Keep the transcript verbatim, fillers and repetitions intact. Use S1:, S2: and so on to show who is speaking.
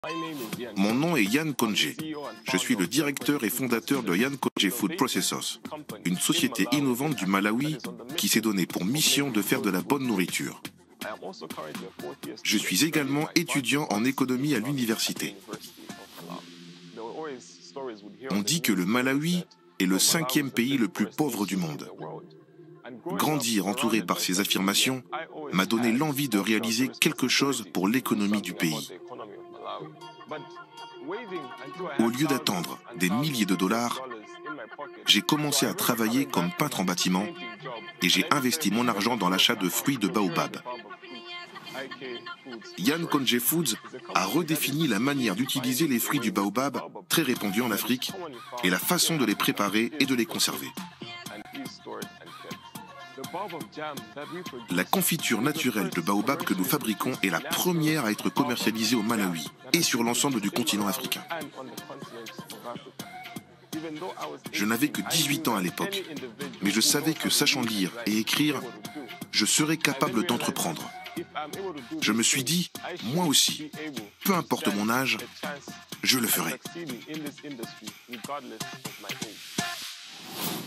S1: Mon nom est Yann Congé. Je suis le directeur et fondateur de Yann Congé Food Processors, une société innovante du Malawi qui s'est donné pour mission de faire de la bonne nourriture. Je suis également étudiant en économie à l'université. On dit que le Malawi est le cinquième pays le plus pauvre du monde. Grandir entouré par ces affirmations m'a donné l'envie de réaliser quelque chose pour l'économie du pays. Au lieu d'attendre des milliers de dollars, j'ai commencé à travailler comme peintre en bâtiment et j'ai investi mon argent dans l'achat de fruits de baobab. Yann Congé Foods a redéfini la manière d'utiliser les fruits du baobab, très répandus en Afrique, et la façon de les préparer et de les conserver. La confiture naturelle de baobab que nous fabriquons est la première à être commercialisée au Malawi et sur l'ensemble du continent africain. Je n'avais que dix-huit ans à l'époque, mais je savais que sachant lire et écrire, je serais capable d'entreprendre. Je me suis dit, moi aussi, peu importe mon âge, je le ferai.